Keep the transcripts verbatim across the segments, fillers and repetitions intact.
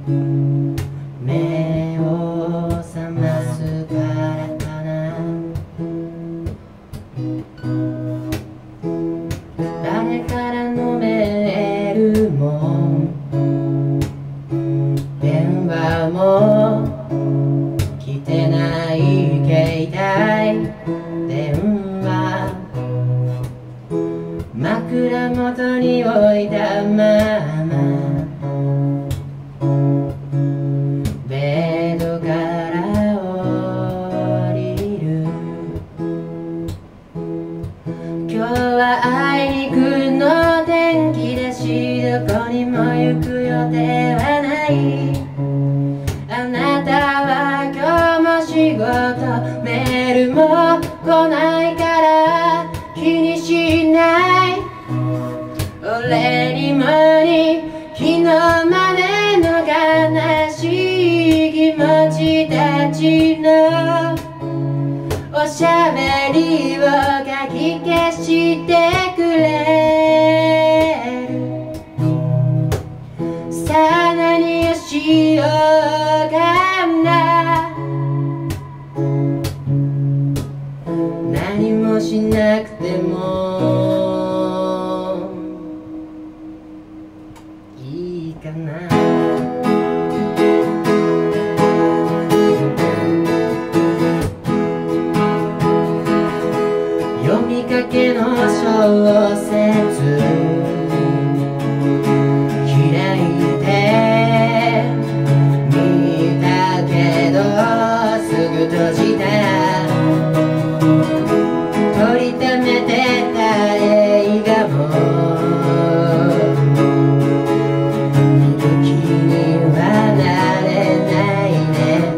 目を覚ますからかな。誰からのメールも電話も来てない携帯電話、枕元に置いたままベッドから降りる。今日はあいにくの天気だし、どこにも行く予定はない。あなたは今日も仕事、メールも来ないから気にしない。俺にもに昨日までの悲しい気持ちたちのおしゃべりをかき消してくれる。さあ何をしようかな。何もしなくてもいいかな。読みかけの小説開いてみたけどすぐ閉じた。撮りためてた映画も見る気にはなれないね。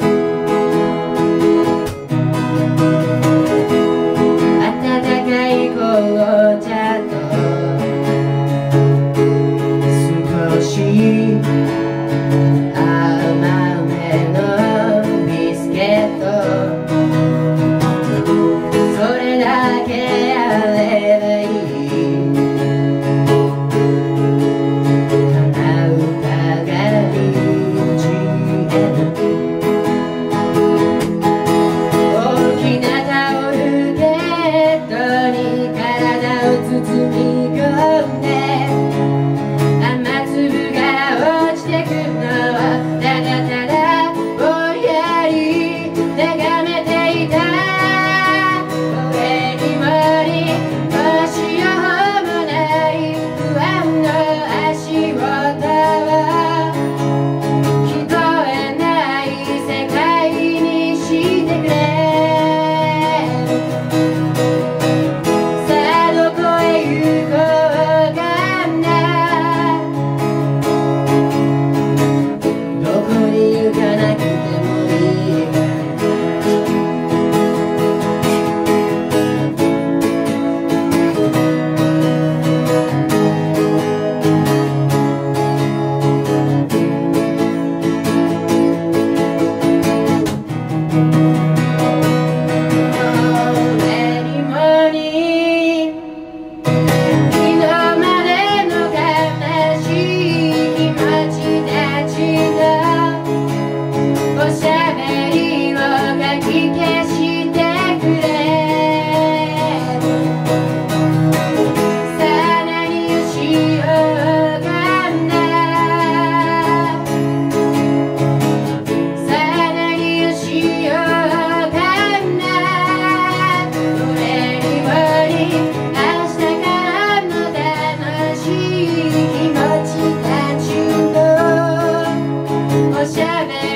温かい紅茶と少し甘めのビスケット、それだけあればいい。鼻歌がにじめる大きなタオルケットに体を包み込んで、雨粒が落ちてくのをただただぼんやり眺めていた。俺にもにどうしようもない不安の足音を聞こえない世界にしてくれ。さあどこへ行こうかな。どこに行かなくてもいいから。俺にもに昨日までの悲しい気持ちたちのおしゃべりをかき消してくれる。さあ何をしようかな。さあ何をしようかな。俺にもに明日からの楽しい気持ちたちのおしゃべ